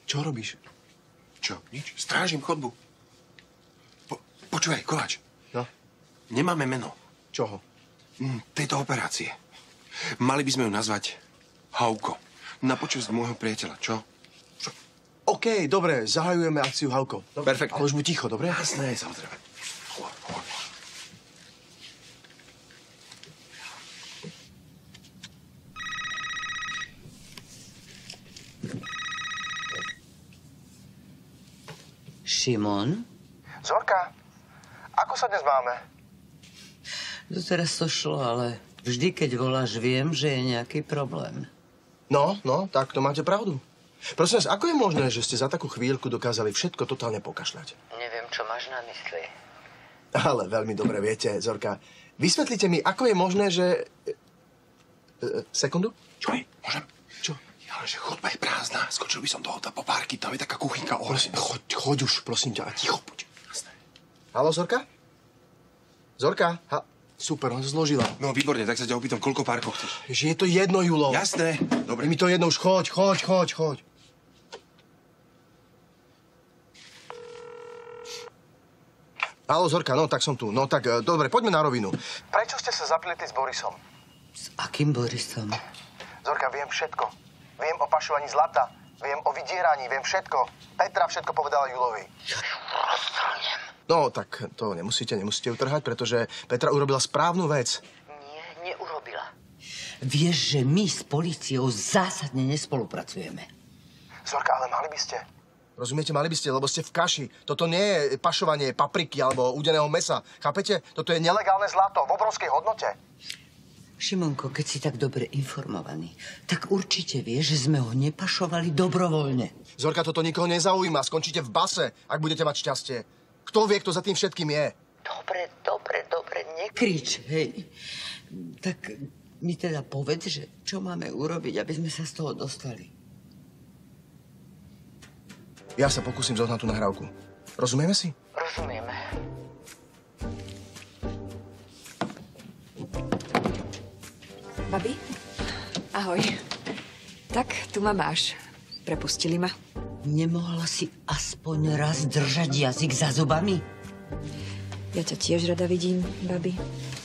Čo robíš? Čo? Nič. Strážim chodbu. Počúvaj, Koláč. No? Nemáme meno. Čoho? Tejto operácie. Mali by sme ju nazvať Hauko. Na počesť môjho priateľa, čo? OK, dobre, zahajujeme akciu Hauko. Perfektne. Ale už buď ticho, dobre? Jasné, samozrejme. Šimon? Zorka, ako sa dnes máme? Doteraz to šlo, ale vždy, keď voláš, viem, že je nejaký problém. No, tak to máte pravdu. Prosím vás, ako je možné, že ste za takú chvíľku dokázali všetko totálne pokašľať? Neviem, čo máš na mysli. Ale veľmi dobre viete, Zorka. Vysvetlite mi, ako je možné, že... Sekundu? Čo je? Môžem? Čo? Ale že chodba je prázdna. Skočil by som do auta po párky. Tam je taká kuchynka. Prosím, choď už, prosím ťa. A ticho buď. Jasné. Haló, Zorka? Zorka? Super, on sa zložila. No, výborne, tak sa ťa opýtam, koľko párkov chceš? Že je to jedno, Julo. Jasné. Dobre. Je mi to jedno, už choď. Haló, Zorka, no tak som tu. No tak, dobre, poďme na rovinu. Prečo ste sa zapletli s Borisom? S akým Borisom? Zorka, viem všetko. Viem o pašovaní zlata. Viem o vydieraní, viem všetko. Petra všetko povedala Julovi. No, tak to nemusíte utrhať, pretože Petra urobila správnu vec. Nie, neurobila. Vieš, že my s políciou zásadne nespolupracujeme. Zorka, ale mali by ste. Rozumiete, mali by ste, lebo ste v kaši. Toto nie je pašovanie papriky alebo udeného mesa. Chápete? Toto je nelegálne zlato v obrovskej hodnote. Šimonko, keď si tak dobre informovaný, tak určite vieš, že sme ho nepašovali dobrovoľne. Zorka, toto nikoho nezaujíma. Skončíte v base, ak budete mať šťastie. Kto vie, kto za tým všetkým je? Dobre, nekrič, hej. Tak mi teda povedz, že čo máme urobiť, aby sme sa z toho dostali. Ja sa pokúsim zohnať tú nahrávku. Rozumieme si? Rozumieme. Babi? Ahoj. Tak, tu ma máš. Prepustili ma. Nemohla si aspoň raz držať jazyk za zubami? Ja ťa tiež rada vidím, babi.